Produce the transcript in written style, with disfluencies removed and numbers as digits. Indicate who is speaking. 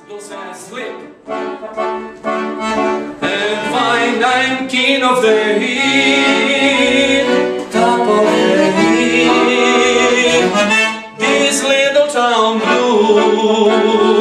Speaker 1: those hands slip. And find I'm king of the hill, top of the hill, this little town blue.